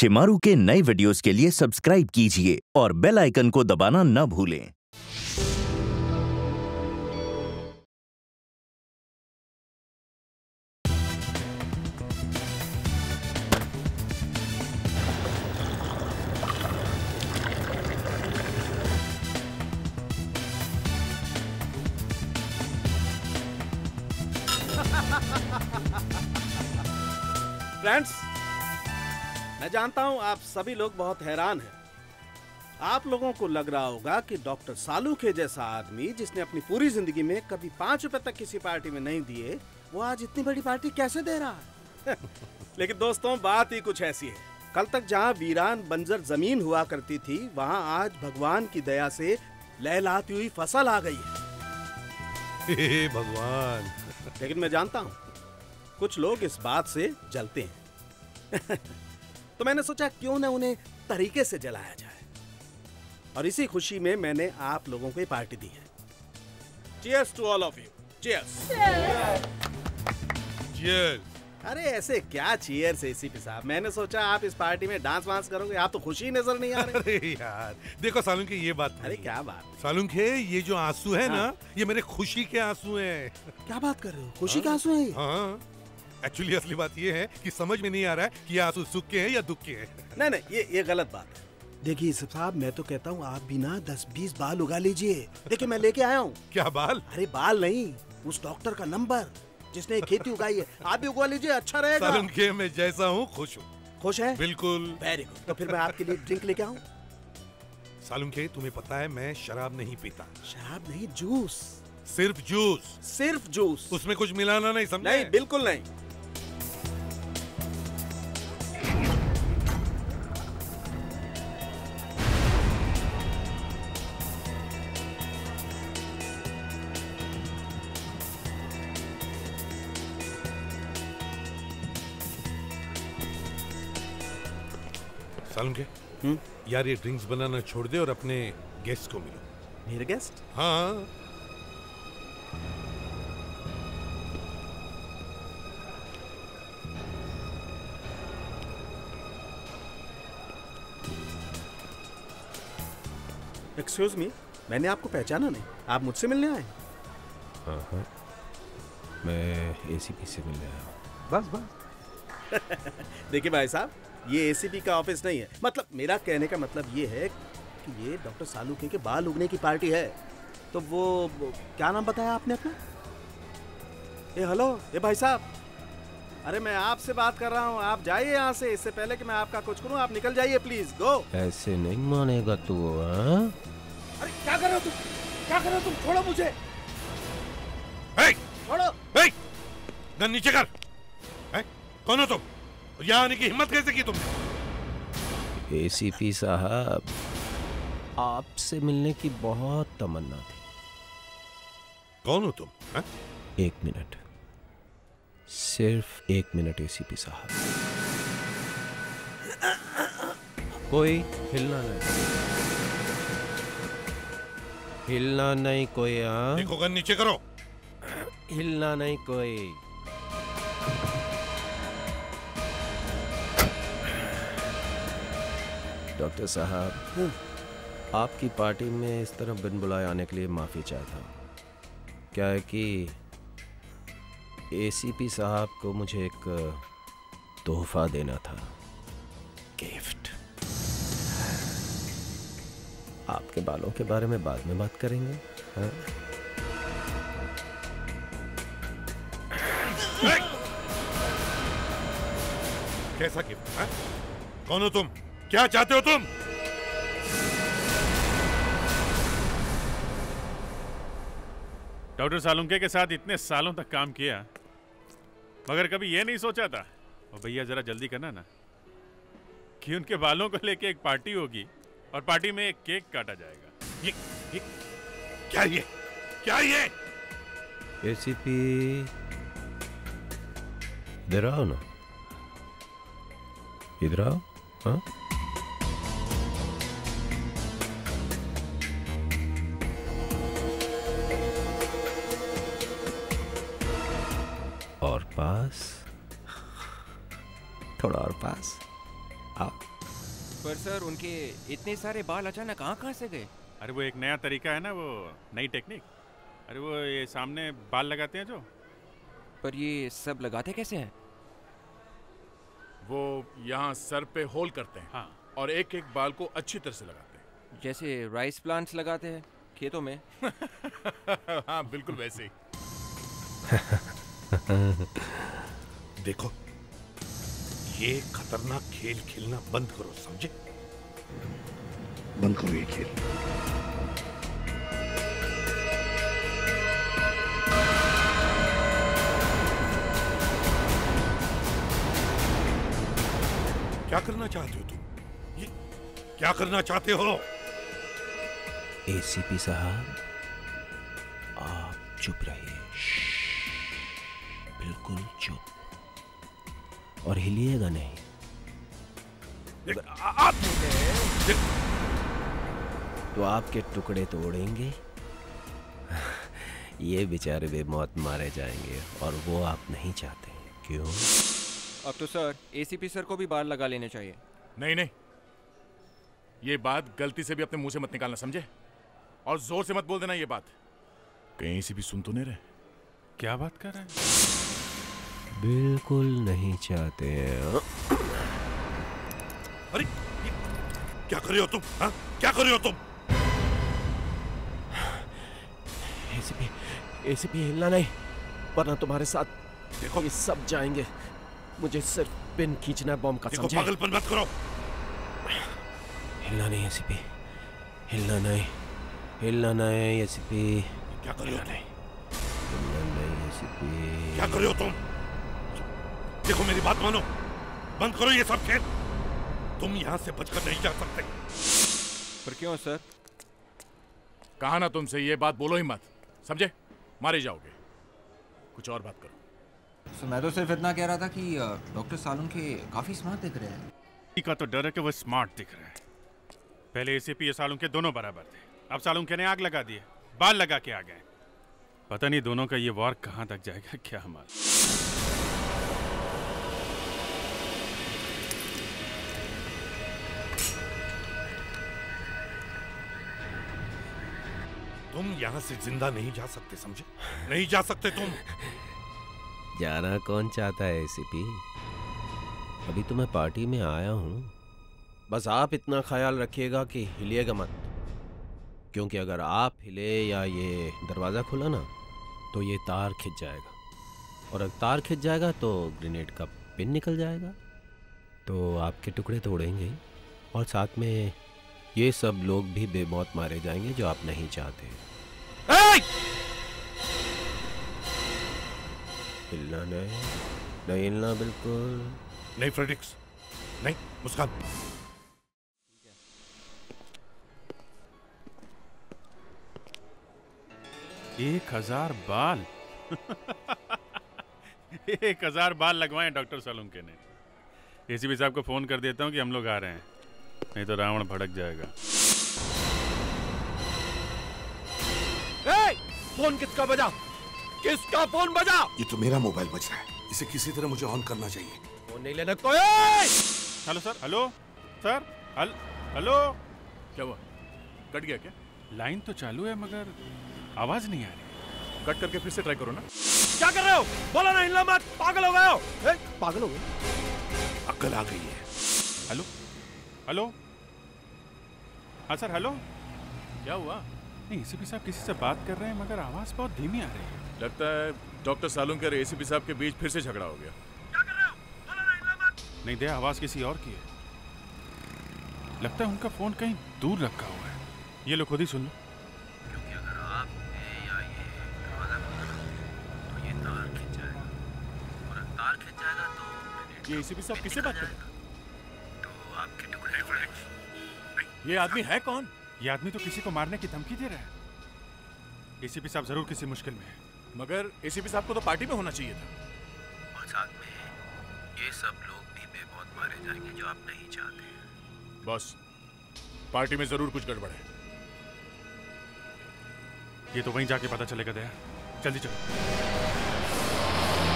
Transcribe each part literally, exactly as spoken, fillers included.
शिमारू के नए वीडियोस के लिए सब्सक्राइब कीजिए और बेल आइकन को दबाना न भूलें। फ्रेंड्स, मैं जानता हूं आप सभी लोग बहुत हैरान हैं। आप लोगों को लग रहा होगा कि डॉक्टर सालूखे जैसा आदमी जिसने अपनी पूरी जिंदगी में कभी पांच रुपए तक किसी पार्टी में नहीं दिए, वो आज इतनी बड़ी पार्टी कैसे दे रहा है। लेकिन दोस्तों, बात ही कुछ ऐसी है। कल तक जहां वीरान बंजर जमीन हुआ करती थी, वहां आज भगवान की दया से लहलाती हुई फसल आ गई है। हे भगवान। लेकिन मैं जानता हूं कुछ लोग इस बात से जलते हैं। तो मैंने सोचा क्यों न उन्हें तरीके से जलाया जाए, और इसी खुशी में मैंने आप लोगों को ये पार्टी दी है। Cheers to all of you. Cheers. Cheers. अरे ऐसे क्या cheers एसीपी साहब, मैंने सोचा आप इस पार्टी में डांस वांस करोगे। आप तो खुशी नजर नहीं आ रहे। अरे यार देखो सालूखे, ये बात अरे क्या बात सालूखे, ये जो आंसू है हाँ। ना, ये मेरे खुशी के आंसू हैं। क्या बात कर रहे हो? खुशी के आंसू हैं? हाँ, एक्चुअली असली बात ये है कि समझ में नहीं आ रहा है कि ये आंसू सुख के हैं या दुख के हैं। नहीं नहीं, ये ये गलत बात है। देखिए साहब, मैं तो कहता हूँ आप भी ना दस बीस बाल उगा लीजिए। देखिए मैं लेके आया हूँ। क्या बाल? अरे बाल नहीं, उस डॉक्टर का नंबर जिसने खेती उगाई है। आप भी उगा लीजिए, अच्छा रहेगा। सालूखे, मैं जैसा हूँ खुश हूँ। खुश है? बिल्कुल। Very good. तो फिर मैं आपके लिए ड्रिंक लेके आऊँ? सालूखे, तुम्हें पता है मैं शराब नहीं पीता। शराब नहीं, जूस। सिर्फ जूस। सिर्फ जूस, उसमें कुछ मिलाना नहीं, समझे? नहीं, बिल्कुल नहीं। सालूखे, यार ये ड्रिंक्स बनाना छोड़ दे और अपने गेस्ट को मिलो। मेरे गेस्ट? हाँ। एक्सक्यूज मी, मैंने आपको पहचाना नहीं। आप मुझसे मिलने आए? हाँ हाँ, मैं एसीपी से मिलने आया हूँ। बस बस। देखिए भाई साहब, ये एसीपी का ऑफिस नहीं है। मतलब मेरा कहने का मतलब ये है कि ये डॉक्टर सालूखे के बाल उगने की पार्टी है। तो वो, वो क्या नाम बताया आपने अपना? ए हेलो, ए भाई साहब, अरे मैं आपसे बात कर रहा हूँ। आप जाइए यहाँ से, इससे पहले कि मैं आपका कुछ करूँ। आप निकल जाइए प्लीज, गो। ऐसे नहीं मानेगा तू। हाँ? अरे क्या कर रहे हो तुम? क्या कर रहे हो तुम? छोड़ो मुझे। hey! छोड़ो। hey! गन नीचे कर। hey? कौन हो तुम? यहाँ आने की हिम्मत कैसे की तुमने? एसीपी साहब, आपसे मिलने की बहुत तमन्ना थी। कौन हो तुम? है? एक मिनट, सिर्फ एक मिनट एसीपी साहब। कोई हिलना नहीं, हिलना नहीं कोई। हाँ, देखो, गन नीचे करो। हिलना नहीं कोई। डॉक्टर साहब, आपकी पार्टी में इस तरह बिन बुलाए आने के लिए माफ़ी चाहता हूँ। क्या है कि एसीपी साहब को मुझे एक तोहफा देना था, गिफ्ट। आपके बालों के बारे में बाद में बात करेंगे। हाँ? कैसा गिफ्ट? है? कौन हो तुम? क्या चाहते हो तुम? डॉक्टर सालूखे के साथ इतने सालों तक काम किया, मगर कभी ये नहीं सोचा था, और भैया जरा जल्दी करना ना, कि उनके बालों को लेके एक पार्टी होगी और पार्टी में एक केक काटा जाएगा। ये, ये क्या ये क्या ये? एसीपी, इधर आओ ना, इधर आओ। हाँ? और पास, थोड़ा और पास आओ। पर सर उनके इतने सारे बाल अचानक कहाँ कहाँ से गए? अरे वो एक नया तरीका है ना, वो नई टेक्निक। अरे वो ये सामने बाल लगाते हैं जो। पर ये सब लगाते कैसे हैं? वो यहाँ सर पे होल करते हैं। हाँ। और एक एक बाल को अच्छी तरह से लगाते हैं। जैसे राइस प्लांट्स लगाते हैं खेतों में। हाँ बिल्कुल वैसे ही। देखो, ये खतरनाक खेल खेलना बंद करो, समझे? बंद करो ये खेल। क्या करना चाहते हो तुम? ये क्या करना चाहते हो? एसीपी साहब, आप चुप रहिए, बिल्कुल चुप, और हिलिएगा नहीं। आप तो आपके टुकड़े तोड़ेंगे, ये बेचारे बेमौत मारे जाएंगे, और वो आप नहीं चाहते। क्यों? अब तो सर एसीपी सर को भी बाल लगा लेने चाहिए। नहीं नहीं, ये बात गलती से भी अपने मुंह से मत निकालना, समझे? और जोर से मत बोल देना ये बात, कहीं से भी सुन तो नहीं रहे। क्या बात कर रहे हैं? बिल्कुल नहीं चाहते हैं। अरे ये क्या कर रहे हो तुम? हा? क्या कर रहे हो तुम? एसीपी, एसीपी हिलना नहीं, वरना तुम्हारे साथ देखो ये सब जाएंगे। मुझे सिर्फ पिन खींचना है बॉम्ब का, समझे? पागलपन मत करो। हिलना नहीं एसीपी, हिलना नहीं, हिलना नहीं एसीपी। क्या कर रहे हो? हिलना नहीं एसीपी। क्या कर रहे हो तुम? देखो मेरी बात मानो, बंद करो ये सब खेल। तुम यहाँ से बचकर नहीं जा सकते। पर क्यों सर? कहा ना तुमसे, ये बात बोलो ही मत, समझे? मारे जाओगे। कुछ और बात करो। so, मैं तो सिर्फ इतना कह रहा था कि डॉक्टर सालून के काफी स्मार्ट दिख रहे हैं। का तो डर है कि वो स्मार्ट दिख रहे हैं। पहले एसीपी ये सालून के दोनों बराबर थे, अब सालून के ने आग लगा दिए, बाल लगा के आ गए। पता नहीं दोनों का ये वॉर कहाँ तक जाएगा, क्या हमारा। तुम यहाँ से जिंदा नहीं जा सकते, समझे? नहीं जा सकते तुम। जाना कौन चाहता है एसीपी? अभी तो मैं पार्टी में आया हूँ, बस आप इतना ख्याल रखिएगा कि हिलिएगा मत, क्योंकि अगर आप हिले या ये दरवाज़ा खुला ना तो ये तार खिंच जाएगा, और अगर तार खिंच जाएगा तो ग्रेनेड का पिन निकल जाएगा, तो आपके टुकड़े तोड़ेंगे, और साथ में ये सब लोग भी बेमौत मारे जाएंगे जो आप नहीं चाहते। हिलना नहीं, नहीं हिलना बिल्कुल नहीं। फ्रेडिक्स नहीं। मुस्कान, एक हजार बाल एक हजार बाल लगवाए डॉक्टर सालून के ने। एसीपी साहब को फोन कर देता हूँ कि हम लोग आ रहे हैं, नहीं तो रावण भड़क जाएगा। ए, फोन किसका बजा? किसका फोन बजा? ये तो मेरा मोबाइल बज रहा है, इसे किसी तरह मुझे ऑन करना चाहिए। फोन नहीं लेना कोई। हेलो सर, हेलो सर, हल हेलो। क्या हुआ? कट गया क्या? लाइन तो चालू है मगर आवाज नहीं आ रही। कट करके फिर से ट्राई करो ना। क्या कर रहे हो? बोला ना, हिलना मत। पागल हो गए हो? ए, पागल हो गए? अक्ल आ गई है। हेलो हेलो, हाँ सर, हेलो। क्या हुआ? नहीं, एसीपी साहब किसी से बात कर रहे हैं मगर आवाज बहुत धीमी आ रही है। लगता है डॉक्टर सालून के और एसीपी साहब के बीच फिर से झगड़ा हो गया। क्या कर रहे हो? बोला ना, हिलना मत। नहीं दे, आवाज किसी और की है। लगता है उनका फोन कहीं दूर रखा हुआ है। ये लो खुद ही सुन लो। क्योंकि अगर आप या ये दरवाजा खोला तो ये तार खिंच जाएगा, और अगर तार खिंच जाएगा तो ये एसीपी साहब किससे बात कर रहे हैं? तो आपके टुकड़े टुकड़े। ये आदमी है कौन? ये आदमी तो किसी को मारने की धमकी दे रहा है। एसीपी साहब जरूर किसी मुश्किल में है। मगर एसीपी साहब को तो पार्टी में होना चाहिए था। और साथ में ये सब लोग भी बेमौत मारे जाएंगे जो आप नहीं चाहते। बॉस, पार्टी में जरूर कुछ गड़बड़ है। ये तो वहीं जाके पता चलेगा। दया, जल्दी चलो।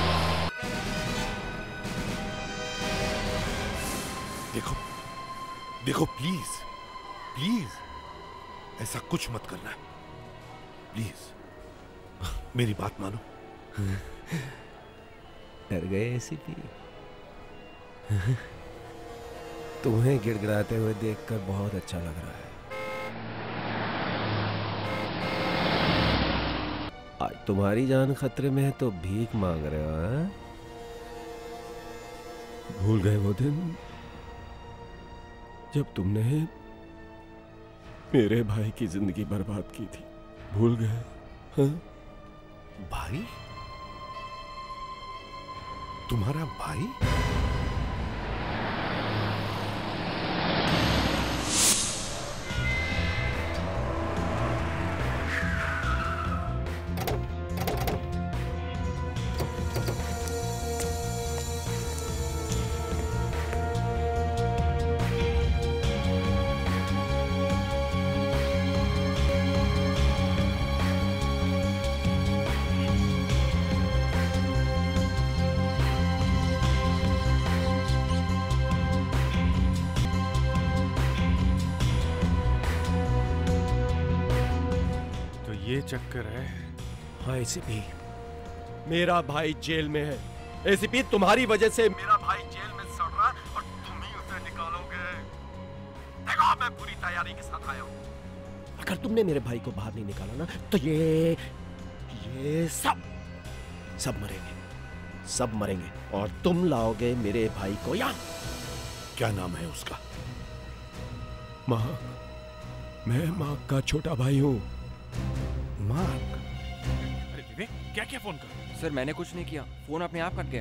देखो, देखो प्लीज प्लीज ऐसा कुछ मत करना प्लीज, मेरी बात मानो। डर गए एसीपी? तुम्हें गिड़गिड़ाते हुए देखकर बहुत अच्छा लग रहा है। आज तुम्हारी जान खतरे में है तो भीख मांग रहे हो? हाँ? भूल गए वो दिन जब तुमने मेरे भाई की जिंदगी बर्बाद की थी? भूल गए? हाँ? भाई? तुम्हारा भाई? चक्कर है। हाँ एसीपी, मेरा भाई जेल में है। एसीपी, तुम्हारी वजह से मेरा भाई जेल में सड़ रहा है और तुम ही उसे निकालोगे। देखो, मैं पूरी तैयारी के साथ आया हूं। अगर तुमने मेरे भाई को बाहर नहीं निकाला ना तो ये ये सब सब मरेंगे, सब मरेंगे और तुम लाओगे मेरे भाई को यहाँ। क्या नाम है उसका? मार्क। मैं मार्क का छोटा भाई हूँ। मार्क? अरे विवेक, क्या क्या फोन कर? सर मैंने कुछ नहीं किया, फोन अपने आप कट गया।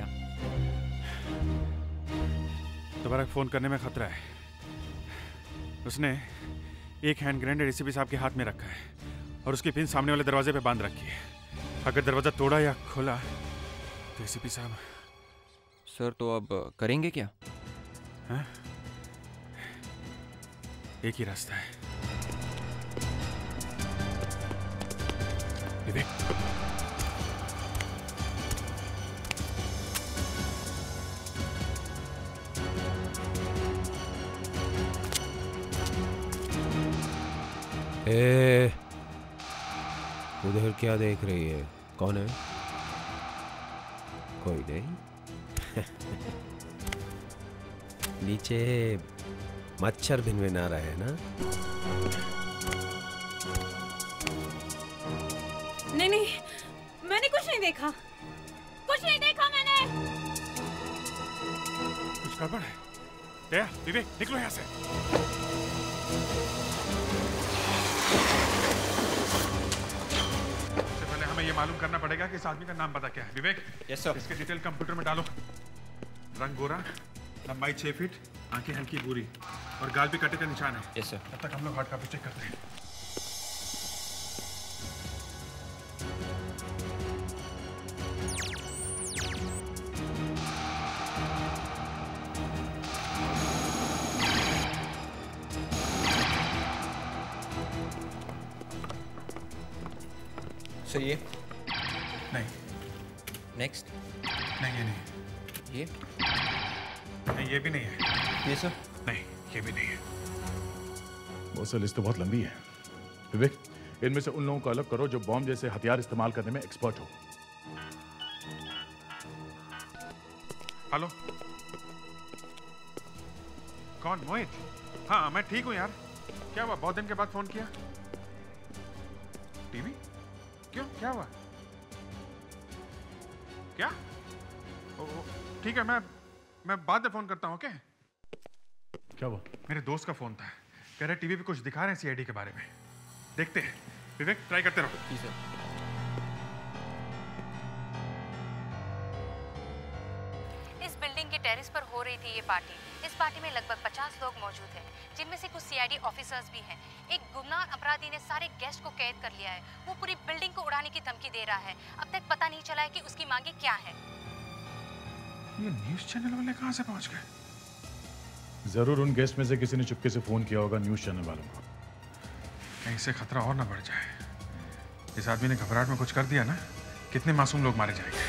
दोबारा फोन करने में खतरा है। उसने एक हैंड ग्रेनेड एसीपी साहब के हाथ में रखा है और उसकी पिन सामने वाले दरवाजे पे बांध रखी है। अगर दरवाजा तोड़ा या खोला तो एसीपी साहब। सर तो अब करेंगे क्या? हाँ? एक ही रास्ता है विवेक। ए, उधर क्या देख रही है? कौन है? कोई नहीं। नीचे मच्छर भिनभिना रहे हैं ना? नहीं नहीं, मैंने कुछ नहीं देखा, कुछ नहीं देखा मैंने। कुछ गड़बड़ है। दया, विवेक, निकलो यहाँ से। सबसे पहले हमें ये मालूम करना पड़ेगा कि इस आदमी का नाम पता क्या है। Vivek, yes sir. इसके डिटेल कंप्यूटर में डालो। रंग गोरा, लंबाई छह फीट, आंखें हल्की भूरी और गाल पे कटे का निशान है। Yes sir. तब तक हम लोग हार्ड कॉपी चेक करते हैं। सर ये नहीं, नेक्स्ट। नहीं ये नहीं, ये नहीं ये भी नहीं है। ये सर? नहीं ये भी नहीं है। बहुत सी लिस्ट तो बहुत लंबी है। विवेक, इनमें से उन लोगों को अलग करो जो बॉम्ब जैसे हथियार इस्तेमाल करने में एक्सपर्ट हो। हेलो, कौन? मोहित? हाँ मैं ठीक हूँ यार। क्या हुआ, बहुत दिन के बाद फोन किया? टीवी? क्यों, क्या हुआ? क्या? ठीक है, मैं मैं बाद में फोन करता हूँ। क्या क्या हुआ? मेरे दोस्त का फोन था, कह रहे टीवी पे कुछ दिखा रहे हैं सीआईडी के बारे में। देखते हैं। विवेक, ट्राई करते रहो। जी सर। इस बिल्डिंग के टेरेस पर हो रही थी ये पार्टी। इस पार्टी में लगभग पचास लोग मौजूद हैं, जिनमें से कुछ सीआईडी ऑफिसर्स भी हैं। एक गुमनाम अपराधी ने सारे गेस्ट को कैद कर लिया है। वो पूरी बिल्डिंग को उड़ाने की धमकी दे रहा है। अब तक पता नहीं चला है कि उसकी मांगे क्या है। ये न्यूज़ चैनल वाले कहाँ से पहुंच गए? जरूर उन गेस्ट में से किसी ने चुपके से फोन किया होगा न्यूज़ चैनल वालों को। कहीं से खतरा और ना बढ़ जाए। इस आदमी ने घबराहट में कुछ कर दिया ना, कितने मासूम लोग मारे जाएंगे।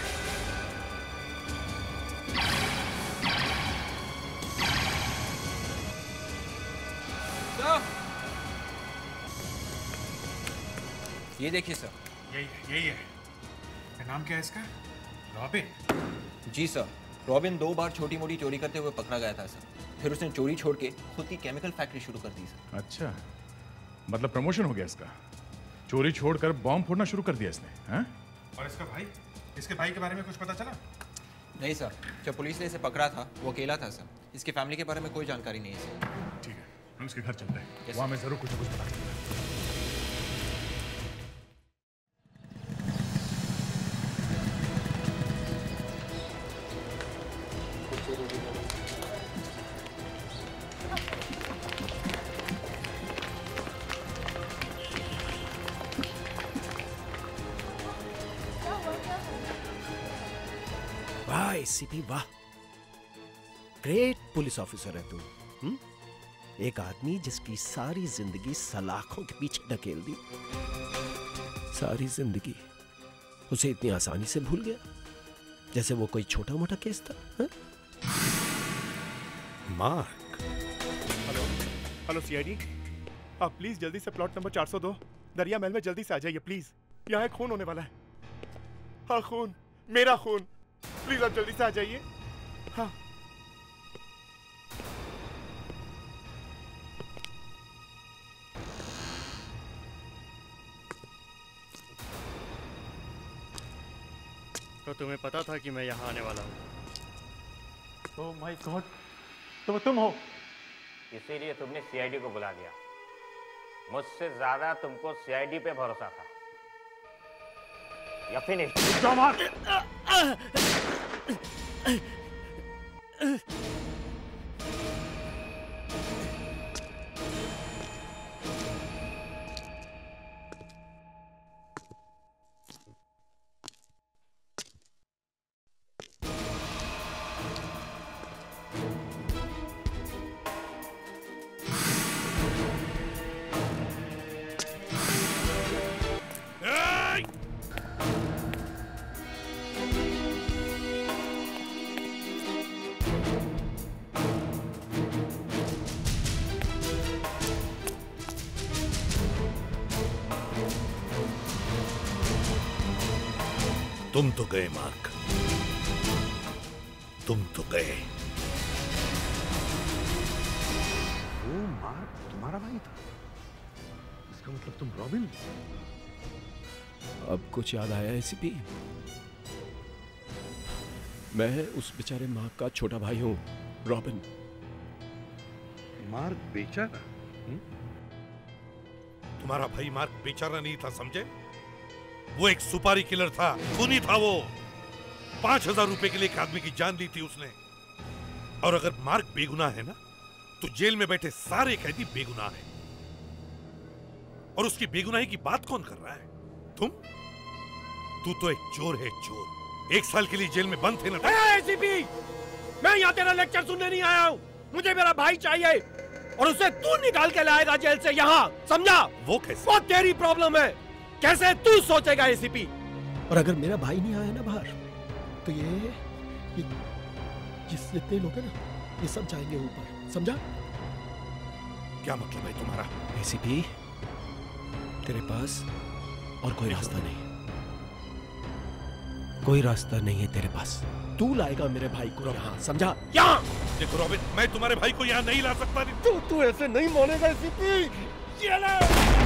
ये देखिए सर। यही है, यही है। नाम क्या है इसका? रॉबिन? जी सर। रॉबिन दो बार छोटी मोटी चोरी करते हुए पकड़ा गया था सर। फिर उसने चोरी छोड़ के खुद की केमिकल फैक्ट्री शुरू कर दी सर। अच्छा, मतलब प्रमोशन हो गया इसका। चोरी छोड़कर बॉम्ब फोड़ना शुरू कर दिया इसने, हैं? और इसका भाई? इसके भाई के बारे में कुछ पता चला? नहीं सर, जब पुलिस ने इसे पकड़ा था वो अकेला था सर। इसकी फैमिली के बारे में कोई जानकारी नहीं है सर। ठीक है, हम उसके घर चलते हैं। वहाँ मैं जरूर कुछ ना कुछ पता करूंगा। वाह एसीपी वाह, ग्रेट पुलिस ऑफिसर है तू। हुँ? एक आदमी जिसकी सारी जिंदगी सलाखों के पीछे ढकेल दी, सारी जिंदगी उसे इतनी आसानी से भूल गया जैसे वो कोई छोटा मोटा केस था। हा? मार्क। हेलो हेलो सीआईडी, आप प्लीज जल्दी से प्लॉट नंबर चार सौ दो दरिया महल में जल्दी से आ जाइए प्लीज। यहाँ एक खून होने वाला है। हाँ खून, मेरा खून। प्लीज आप जल्दी से आ जाइए। हाँ तो तुम्हें पता था कि मैं यहाँ आने वाला हूँ। ओह माय गॉड, तो तुम हो? इसीलिए तुमने सीआईडी को बुला लिया। मुझसे ज्यादा तुमको सीआईडी पे भरोसा था। या फिनिश। तुम तो गए मार्क, तुम तो गए। वो मार्क तुम्हारा भाई था? इसका मतलब तुम रॉबिन? अब कुछ याद आया एसीपी? मैं उस बेचारे मार्क का छोटा भाई हूं, रॉबिन। मार्क बेचारा? तुम्हारा भाई मार्क बेचारा नहीं था, समझे? वो एक सुपारी किलर था, खूनी था वो। पांच हजार रुपए के लिए एक आदमी की जान ली थी उसने। और अगर मार्क बेगुनाह है ना, तो जेल में बैठे सारे कैदी बेगुनाह हैं। और उसकी बेगुनाही की बात कौन कर रहा है? तुम? तू तो एक चोर है, चोर। एक साल के लिए जेल में बंद थे ना। एसीपी, मैं यहाँ तेरा लेक्चर सुनने नहीं आया हूँ। मुझे मेरा भाई चाहिए और उसे तू निकाल के लाएगा जेल से यहाँ, समझा? वो कैसे? वो तेरी प्रॉब्लम है। कैसे तू सोचेगा एसीपी? और अगर मेरा भाई नहीं आया ना बाहर, तो ये ये जितने लोग हैं ना, ये सब जाएंगे ऊपर, समझा? क्या मतलब है तुम्हारा? एसीपी, तेरे पास और कोई रास्ता नहीं, कोई रास्ता नहीं है तेरे पास। तू लाएगा मेरे भाई को यहाँ, समझा? यहाँ देखो रॉबिन, मैं तुम्हारे भाई को यहाँ नहीं ला सकता। तू तू ऐसे नहीं मानेगा एसीपी। ये ले।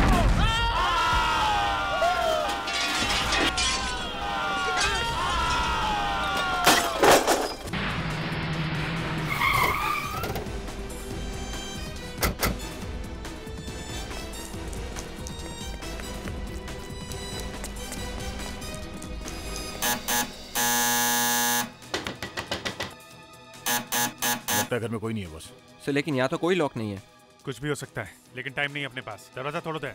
घर में कोई नहीं है बस। सर लेकिन यहाँ तो कोई लॉक नहीं है। कुछ भी हो सकता है, लेकिन टाइम नहीं है अपने पास। दरवाजा तोड़ दे।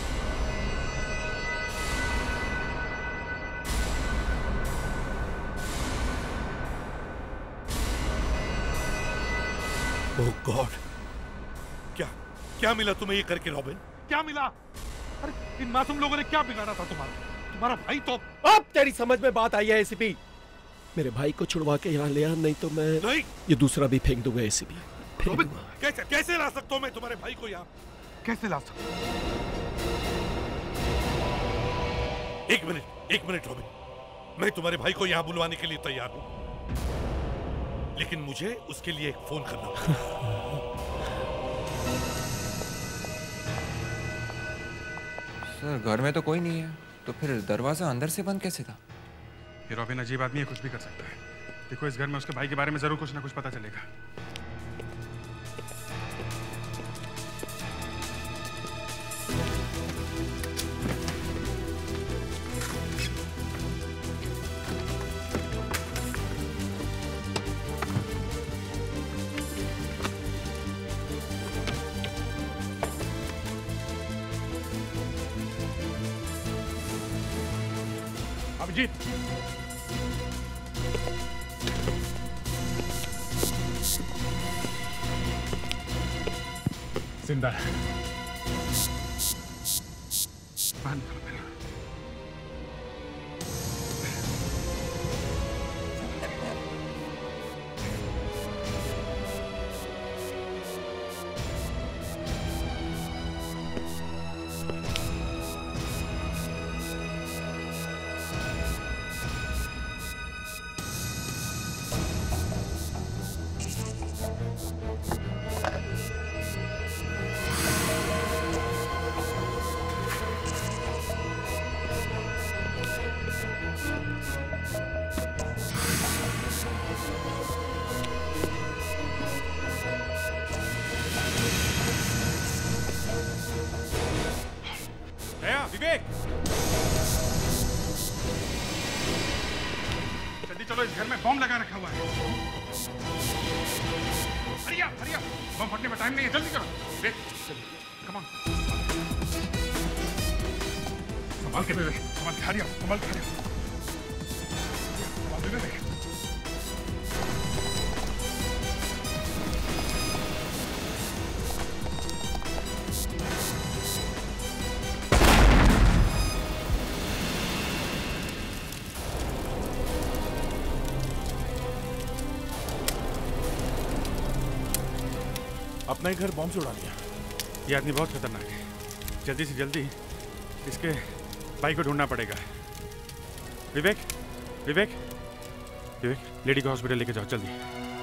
ओह गॉड, क्या क्या मिला तुम्हें ये करके रॉबिन? क्या मिला? अरे इन मासूम लोगों ने क्या बिगाड़ा था तुम्हारा? तुम्हारा भाई तो। अब तेरी समझ में बात आई है एसीपी। मेरे भाई को छुड़वा के यहाँ ले आ, नहीं तो मैं नहीं। ये दूसरा भी फेंक दूंगा एसीपी। रॉबिन, कैसे कैसे ला सकता हूँ मैं तुम्हारे भाई को यहाँ? कैसे ला सकता? एक मिनट एक मिनट रॉबिन, मैं तुम्हारे भाई को यहाँ बुलवाने के लिए तैयार हूँ, लेकिन मुझे उसके लिए एक फोन करना होगा। सर घर में तो कोई नहीं है, तो फिर दरवाजा अंदर से बंद कैसे था? ये रॉबिन अजीब आदमी है, कुछ भी कर सकता है। देखो इस घर में उसके भाई के बारे में जरूर कुछ ना कुछ पता चलेगा। अभिजीत, जिंदा है। बाहर निकलो पहले। जल्दी चलो, इस घर में बम लगा रखा हुआ है। हरिया हरिया, बम फटने में टाइम नहीं है, जल्दी करो। देख कम ऑन, संभाल के बेबे, संभाल के, हरिया संभाल के, हरिया संभाल के बेबे। अपना ही घर बॉम्ब से उड़ा लिया। ये आदमी बहुत खतरनाक है, जल्दी से जल्दी इसके भाई को ढूंढना पड़ेगा। विवेक विवेक विवेक, लेडी को हॉस्पिटल लेके जाओ जल्दी।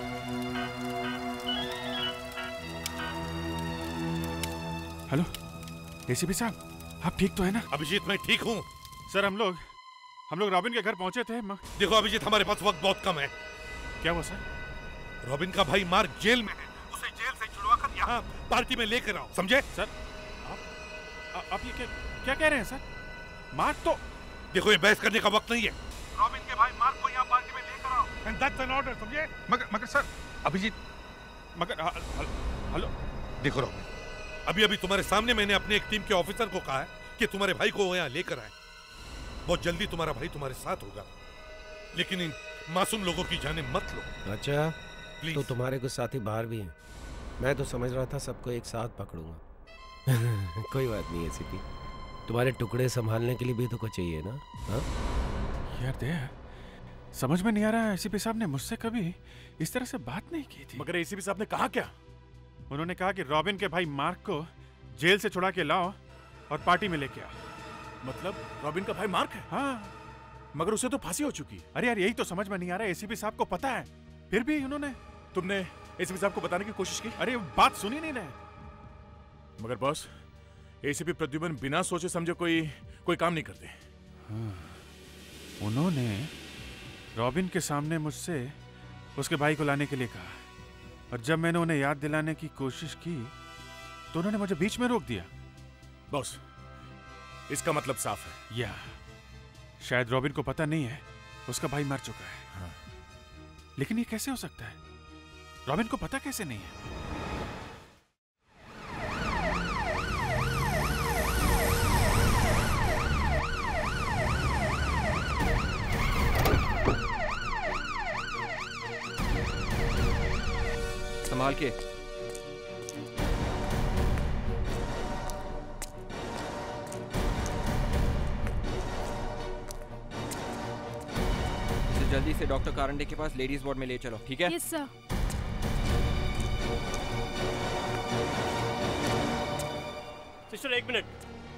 हेलो एसीपी साहब, आप ठीक तो है ना? अभिजीत मैं ठीक हूँ सर। हम लोग हम लोग रॉबिन के घर पहुंचे थे। देखो अभिजीत, हमारे पास वक्त बहुत कम है। क्या हुआ सर? रॉबिन का भाई मार्क जेल में है, उसे जेल से छुड़वाकर यहाँ पार्टी में लेकर आओ, समझे? सर आप आप ये क्या, क्या कह रहे हैं सर? मार्क तो देखो, ये बहस करने का वक्त नहीं है। रॉबिन के भाई मार्क को यहाँ पार्टी में लेकर आओ, एंड दैट्स एन ऑर्डर, समझे? मगर मगर सर अभिजीत, मगर हेलो देखो रॉबिन, अभी अभी तुम्हारे सामने मैंने अपने एक टीम के ऑफिसर को कहा है कि तुम्हारे भाई को यहाँ लेकर आए। बहुत जल्दी तुम्हारा भाई तुम्हारे साथ होगा, लेकिन इन मासूम लोगों की जाने मत लो। अच्छा, तो तुम्हारे कुछ साथी बाहर भी हैं। मैं तो समझ रहा था सबको एक साथ पकड़ूंगा। कोई बात नहीं एसीपी, तुम्हारे टुकड़े संभालने के लिए भी तो कुछ चाहिए ना? हाँ यार दे, समझ में नहीं आ रहा है, एसीपी साहब ने मुझसे कभी इस तरह से बात नहीं की थी। मगर एसीपी साहब ने कहा क्या? उन्होंने कहा कि रॉबिन के भाई मार्क को जेल से छुड़ा के लाओ और पार्टी में लेके आओ। मतलब रॉबिन का भाई मार्क है? हाँ, मगर उसे तो फांसी हो चुकी। अरे यार यही तो समझ में नहीं आ रहा है, एसीपी साहब को पता है फिर भी उन्होंने। तुमने एसीपी साहब को बताने की कोशिश की? अरे बात सुन ही नहीं रहे। मगर बॉस, एसीपी प्रद्युमन बिना सोचे समझे कोई कोई काम नहीं करते। हाँ, उन्होंने रॉबिन के सामने मुझसे उसके भाई को लाने के लिए कहा, और जब मैंने उन्हें याद दिलाने की कोशिश की तो उन्होंने मुझे बीच में रोक दिया। बॉस, इसका मतलब साफ है, या शायद रॉबिन को पता नहीं है उसका भाई मर चुका है। हाँ। लेकिन ये कैसे हो सकता है? रॉबिन को पता कैसे नहीं है? संभाल के। जल्दी से डॉक्टर कारंडे के पास लेडीज वार्ड में ले चलो, ठीक है? Yes sir. सिस्टर एक मिनट।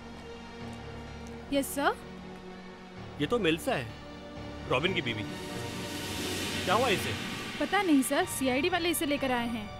Yes sir. ये तो मेलिसा है, रॉबिन की बीवी। क्या हुआ इसे? पता नहीं सर, सीआईडी वाले इसे लेकर आए हैं।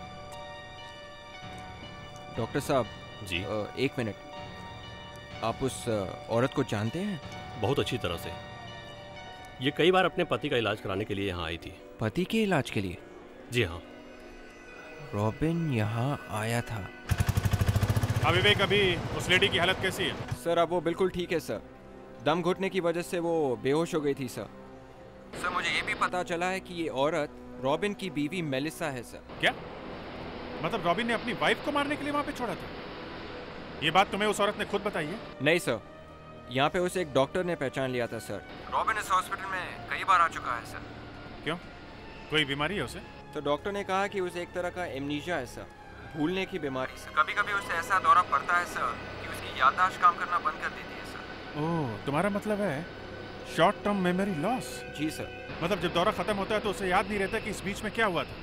डॉक्टर साहब जी आ, एक मिनट, आप उस औरत को जानते हैं? बहुत अच्छी तरह से। ये कई बार अपने पति का इलाज कराने के लिए यहाँ आई थी। पति के इलाज के लिए? जी हाँ। रॉबिन यहाँ आया था। अविवेक, अभी उस लेडी की हालत कैसी है? सर अब वो बिल्कुल ठीक है सर। दम घुटने की वजह से वो बेहोश हो गई थी सर। सर मुझे ये भी पता चला है कि ये औरत रॉबिन की बीवी मेलिसा है सर। क्या मतलब रॉबिन ने अपनी वाइफ को मारने के लिए वहाँ पे छोड़ा था? ये बात तुम्हें उस औरत ने खुद बताई है? नहीं सर, यहाँ पे उसे एक डॉक्टर ने पहचान लिया था सर। रॉबिन इस हॉस्पिटल में कई बार आ चुका है सर। क्यों, कोई बीमारी है उसे? तो डॉक्टर ने कहा कि उसे एक तरह का एमनीशिया है सर, भूलने की बीमारी। कभी कभी उसे ऐसा दौरा पड़ता है सर कि उसकी याददाश्त काम करना बंद कर देती है सर। ओह, तुम्हारा मतलब है शॉर्ट टर्म मेमोरी लॉस? जी सर। मतलब जब दौरा खत्म होता है तो उसे याद नहीं रहता कि इस बीच में क्या हुआ था।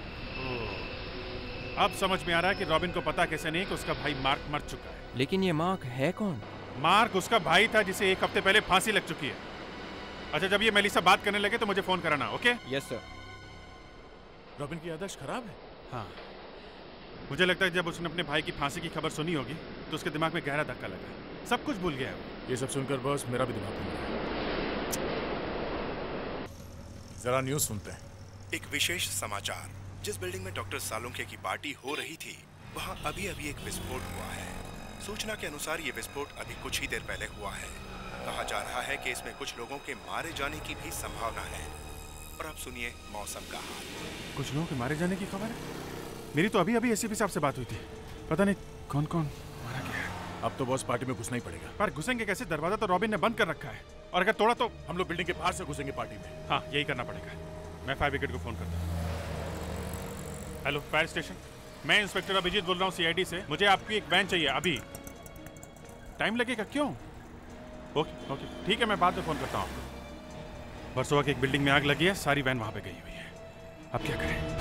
अब समझ में आ रहा है कि रॉबिन को पता कैसे नहीं कि उसका भाई मार्क मर चुका है। लेकिन ये मार्क है कौन? मार्क उसका भाई था जिसे एक हफ्ते पहले फांसी लग चुकी है। अच्छा, जब ये मेलिसा बात करने लगे तो मुझे फोन कराना, ओके? Yes sir. रॉबिन की याददाश्त खराब है? हाँ, मुझे लगता है जब उसने अपने भाई की फांसी की खबर सुनी होगी तो उसके दिमाग में गहरा धक्का लगा, सब कुछ भूल गया है। ये सब सुनकर बस मेरा भी दिमाग घूम रहा है। जरा न्यूज़ सुनते हैं। एक विशेष समाचार। जिस बिल्डिंग में डॉक्टर सालुंखे की पार्टी हो रही थी वहां अभी अभी एक विस्फोट हुआ है। सूचना के अनुसार ये विस्फोट अभी कुछ ही देर पहले हुआ है। कहा जा रहा है कि इसमें कुछ लोगों के मारे जाने की भी संभावना है। और अब सुनिए मौसम का हाल। कुछ लोगों के मारे जाने की खबर है? मेरी तो अभी अभी एसीपी साहब से बात हुई थी, पता नहीं कौन कौन मारा गया है। अब तो बॉस पार्टी में घुसना ही पड़ेगा। पर घुसेंगे कैसे? दरवाजा तो रॉबिन ने बंद कर रखा है, और अगर तोड़ा तो हम लोग बिल्डिंग के बाहर से घुसेंगे पार्टी में। हाँ, यही करना पड़ेगा। मैं फायर ब्रिगेड को फोन करता हूँ। हेलो फायर स्टेशन, मैं इंस्पेक्टर अभिजीत बोल रहा हूँ सीआईडी से। मुझे आपकी एक वैन चाहिए अभी। टाइम लगेगा? क्यों? ओके ओके ठीक है, मैं बाद में फोन करता हूँ आपको। वर्सोवा की एक बिल्डिंग में आग लगी है, सारी वैन वहाँ पे गई हुई है। अब क्या करें?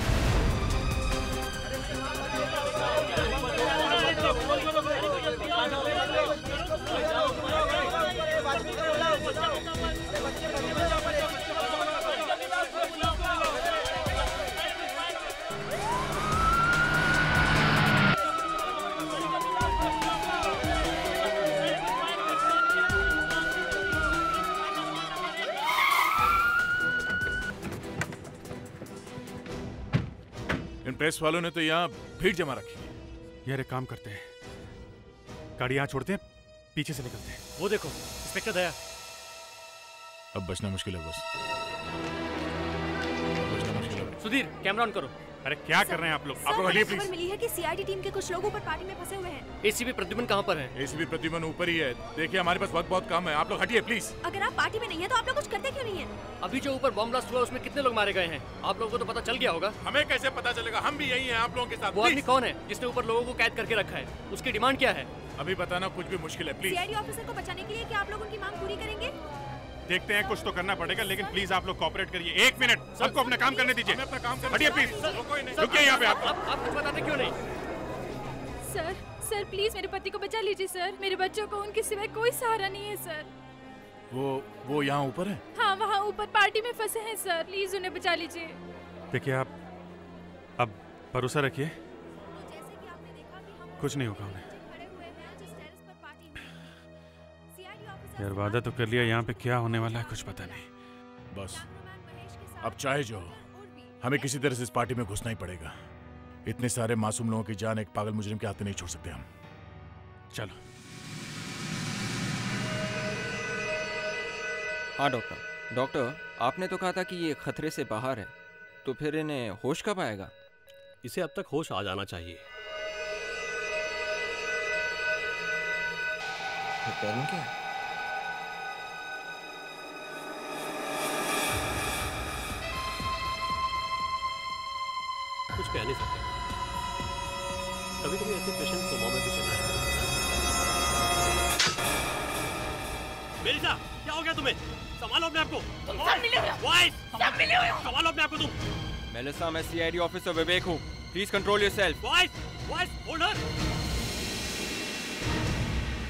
इन प्रेस वालों ने तो यहाँ भीड़ जमा रखी है। यार एक काम करते हैं, गाड़ी यहाँ छोड़ते हैं, पीछे से निकलते हैं। वो देखो इंस्पेक्टर दया। अब बचना मुश्किल है बस। बचना मुश्किल है। सुधीर कैमरा ऑन करो। अरे क्या कर रहे हैं आप लोग? आप लोग हटिए प्लीज। खबर मिली है कि सीआईडी टीम के कुछ लोग ऊपर पार्टी में फंसे हुए हैं। एसीपी प्रद्युमन कहाँ पर है? एसीपी प्रद्युमन ऊपर ही है। देखिए हमारे पास वक्त बहुत कम है, आप लोग हटिए प्लीज। अगर आप पार्टी में नहीं है तो आप लोग कुछ करते क्यों नहीं है? अभी जो ऊपर बॉम्ब ब्लास्ट हुआ उसमें कितने लोग मारे गए हैं? आप लोगों को तो पता चल गया होगा। हमें कैसे पता चलेगा? हम भी यही हैं आप लोगों के साथ। वो आदमी कौन है जिसने ऊपर लोगों को कैद करके रखा है? उसकी डिमांड क्या है? अभी बताना कुछ भी मुश्किल है, प्लीज। सीआईडी ऑफिसर को बचाने के लिए क्या आप लोग उनकी मांग पूरी करेंगे? देखते हैं, कुछ तो करना पड़ेगा, लेकिन प्लीज आप लोग कोऑपरेट करिए। एक मिनट, सबको अपना काम करने दीजिए। अपना काम हटिए प्लीज, रुकिए यहाँ पे। आप आप कुछ बताते क्यों नहीं? सर सर प्लीज मेरे पति को बचा लीजिए सर। मेरे बच्चों को उनके सिवाय कोई सहारा नहीं है सर। वो वो यहाँ ऊपर है? हाँ, वहाँ ऊपर पार्टी में फंसे हैं सर, प्लीज उन्हें बचा लीजिए। देखिए आप अब भरोसा रखिए, कुछ नहीं होगा उन्हें। यार वादा तो कर लिया, यहाँ पे क्या होने वाला है कुछ पता नहीं। बस अब चाहे जो हो, हमें किसी तरह से इस पार्टी में घुसना ही पड़ेगा। इतने सारे मासूम लोगों की जान एक पागल मुजरिम के हाथ नहीं छोड़ सकते हम। चलो। हाँ डॉक्टर, डॉक्टर आपने तो कहा था कि ये खतरे से बाहर है, तो फिर इन्हें होश कब आएगा? इसे अब तक होश आ जाना चाहिए। पैरों क्या है? कुछ कह नहीं सकते। कभी कभी ऐसे पेशेंट कोमा में भी चले जाते हैं। मेलिसा, क्या हो गया तुम्हें? संभालो अपने आप को। तुम सब मिले हुए हो। वाइस, सब मिले हुए हो। संभालो अपने आप को तुम। मेलिसा, मैं सीआईडी ऑफिसर विवेक हूँ। Please control yourself. वाइस, वाइस, होल्ड हर।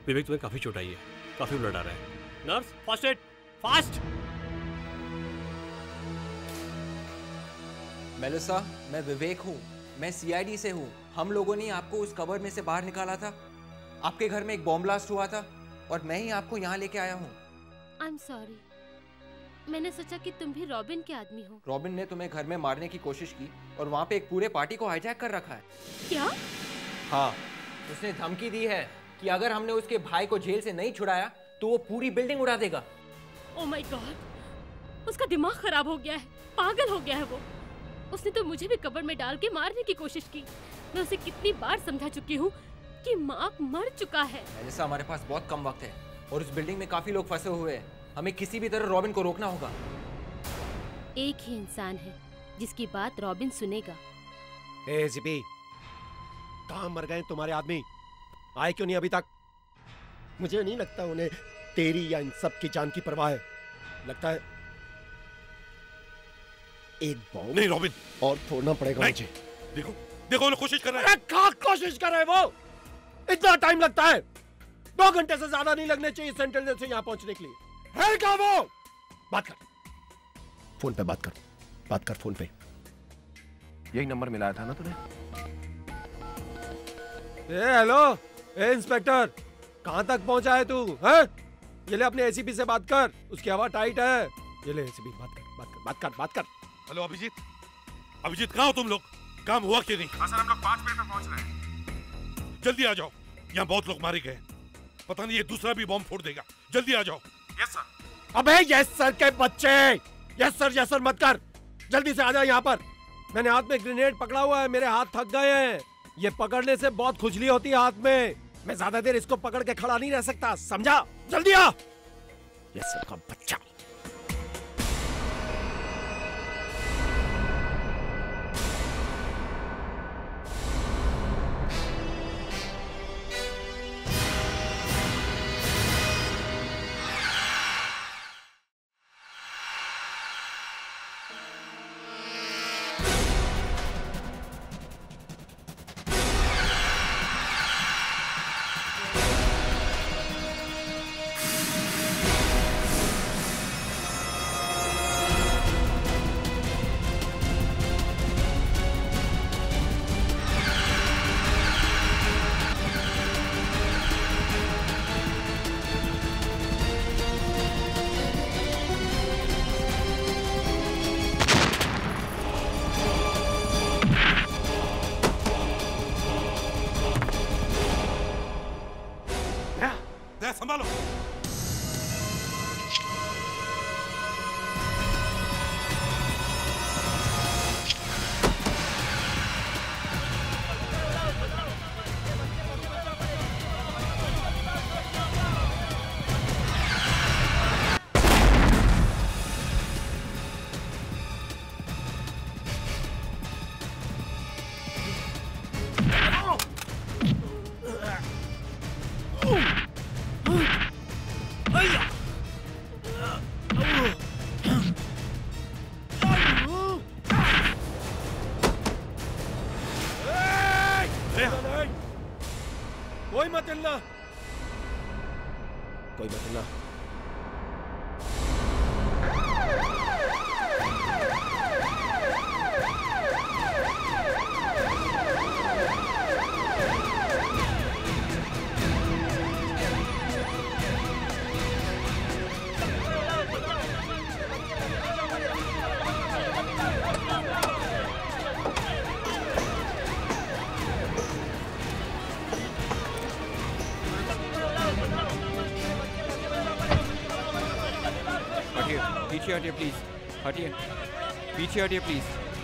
विवेक तुम्हें काफी चोट आई है, काफी ब्लड आ रहा है। Nurse first aid, fast. Melissa, मैं विवेक हूँ, मैं सी आई डी से हूँ। हम लोगों ने आपको उस कबर में से बाहर निकाला था। आपके घर में एक बॉम्ब ब्लास्ट हुआ था और मैं ही आपको यहाँ लेके आया हूँ। आई एम सॉरी, मैंने सोचा कि तुम भी रॉबिन के आदमी हो। रॉबिन ने तुम्हें घर में मारने की कोशिश की और वहाँ पे एक पूरे पार्टी को हाईजैक कर रखा है। क्या? हाँ, उसने धमकी दी है कि अगर हमने उसके भाई को जेल से नहीं छुड़ाया तो वो पूरी बिल्डिंग उड़ा देगा। ओह माय गॉड, उसका दिमाग खराब हो गया है, पागल हो गया है वो। उसने तो मुझे भी कब्र में डाल के मारने की कोशिश की। मैं उसे कितनी बार समझा चुकी हूँ कि मार्क मर चुका है। मेलिसा, हमारे पास बहुत कम वक्त है और उस बिल्डिंग में काफी लोग फंसे हुए हैं। हमें किसी भी तरह रॉबिन को रोकना होगा। एक ही इंसान है जिसकी बात रॉबिन सुनेगा। ए सी पी, कहाँ मर गए तुम्हारे आदमी? आए क्यों नहीं अभी तक? मुझे नहीं लगता उन्हें तेरी या इन सब की जान की परवाह है। लगता है एक बॉम्ब नहीं रॉबिन, और फोड़ना पड़ेगा मुझे। देखो देखो वो कोशिश कर रहे हैं। क्या कोशिश कर रहे हैं वो? इतना टाइम लगता है? दो घंटे से ज्यादा नहीं लगने चाहिए सेंट्रल से यहाँ पहुंचने के लिए। है क्या वो? बात कर, फोन पे बात कर, बात कर फोन पे। यही नंबर मिलाया था ना तूने? ए हेलो, ए इंस्पेक्टर, कहां तक पहुंचा है तू? हैं? ये ले अपने ए सी पी से बात कर, उसकी हवा टाइट है। ये ले ए सी पी, बात कर, बात कर, बात कर, बात कर। हेलो अभिजीत, अभिजीत कहाँ हो तुम लोग? काम हुआ कि नहीं? हाँ सर, हम लोग पाँच मिनट में पहुंच रहे हैं। जल्दी आ जाओ, यहाँ बहुत लोग मारे गए। पता नहीं ये दूसरा भी बॉम्ब फोड़ देगा। जल्दी आ जाओ। Yes sir. अबे यस सर के बच्चे, यस सर यस सर मत कर, जल्दी से आ जा यहाँ पर। मैंने हाथ में ग्रेनेड पकड़ा हुआ है, मेरे हाथ थक गए हैं। ये पकड़ने से बहुत खुजली होती है हाथ में। मैं ज्यादा देर इसको पकड़ के खड़ा नहीं रह सकता, समझा? जल्दी आ। यस सर का बच्चा। संभालो। कोई मत हिलना, कोई मत हिलना। पीछे हटिए प्लीज, हटिए, पीछे हटिए प्लीज।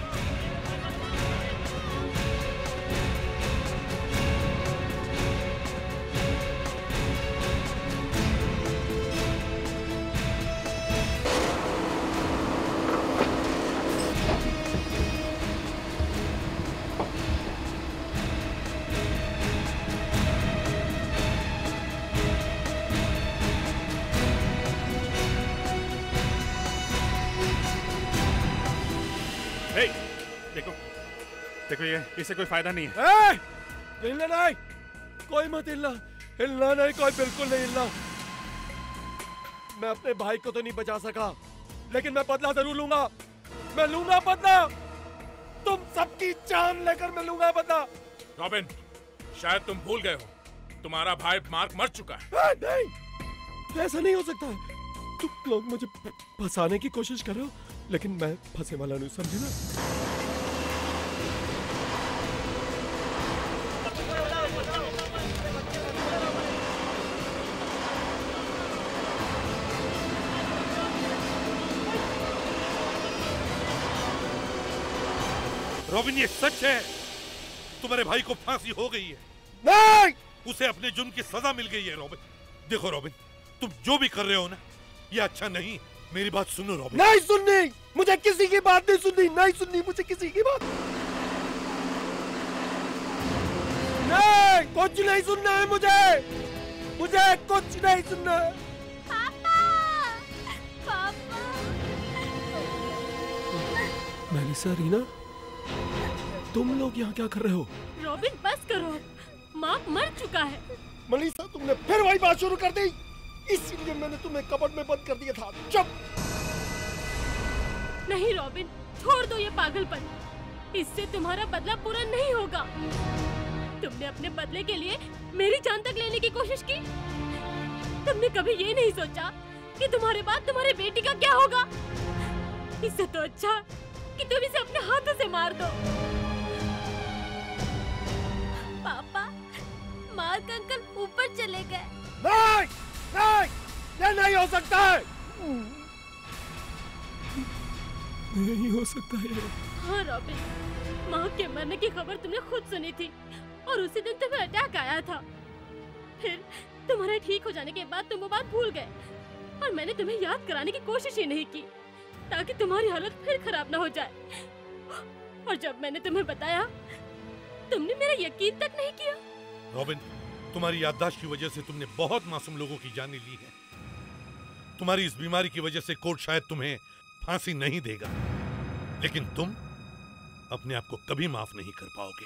देखो देखो, ये इससे कोई फायदा नहीं है। ए, हिलना नहीं, कोई मत हिलना। हिलना नहीं, कोई बिल्कुल नहीं हिलना। मैं अपने भाई को तो नहीं बचा सका, लेकिन मैं बदला जरूर लूंगा। मैं लूंगा बदला, तुम सबकी जान लेकर मैं लूंगा बदला। रॉबिन, शायद तुम भूल गए हो, तुम्हारा भाई मार्क मर चुका है। आ, नहीं, ऐसा नहीं हो सकता है। तुम लोग मुझे फंसाने की कोशिश कर रहे हो, लेकिन मैं फंसे वाला नहीं, समझे ना? रॉबिन, ये सच है, तुम्हारे भाई को फांसी हो गई है। नहीं, उसे अपने जुर्म की सजा मिल गई है। रॉबिन, देखो रॉबिन, तुम जो भी कर रहे हो ना, ये अच्छा नहीं। मेरी बात सुनो रॉबिन। नहीं सुननी, मुझे किसी की बात नहीं सुननी, नहीं सुननी मुझे किसी की बात। नहीं, कुछ नहीं सुनना है मुझे, मुझे कुछ नहीं सुनना है। पापा, पापा। मेलिसा, रीना, तुम लोग यहाँ क्या कर रहे हो? रॉबिन, बस करो, मार्क मर चुका है। मेलिसा, तुमने फिर वही बात शुरू कर दी, इसीलिए मैंने तुम्हें कबर्ड में बंद कर दिया था। चुप। नहीं रॉबिन, छोड़ दो ये पागलपन, इससे तुम्हारा बदला पूरा नहीं होगा। तुमने अपने बदले के लिए मेरी जान तक लेने की कोशिश की। तुमने कभी ये नहीं सोचा कि तुम्हारे बाद तुम्हारे बेटी का क्या होगा। इससे तो अच्छा कि तुम इसे अपने हाथों से मार दो। पापा, मार्क अंकल ऊपर चले गए। नहीं, नहीं, ये नहीं हो सकता है। नहीं हो सकता है। हाँ रॉबिन, माँ के मरने की खबर तुमने खुद सुनी थी और उसी दिन तुम्हें अटैक आया था। फिर तुम्हारे ठीक हो जाने के बाद तुम वो बात भूल गए और मैंने तुम्हें याद कराने की कोशिश ही नहीं की ताकि तुम्हारी हालत फिर खराब ना हो जाए। और जब मैंने तुम्हें बताया, तुमने मेरा यकीन तक नहीं किया। रॉबिन, तुम्हारी याददाश्त की वजह से तुमने बहुत मासूम लोगों की जानें ली है। तुम्हारी इस बीमारी की वजह से कोर्ट शायद तुम्हें फांसी नहीं देगा, लेकिन तुम अपने आप को कभी माफ नहीं कर पाओगे।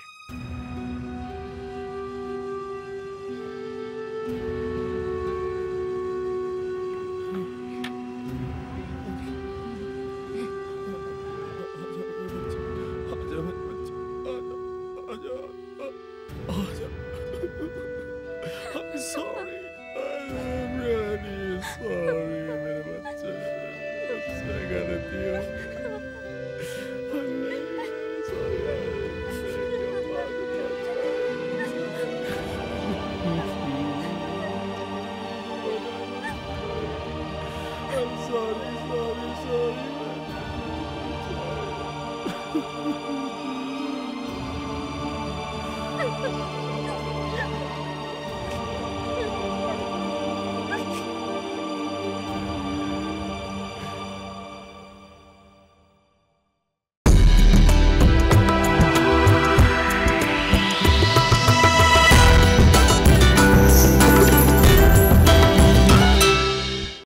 sorry.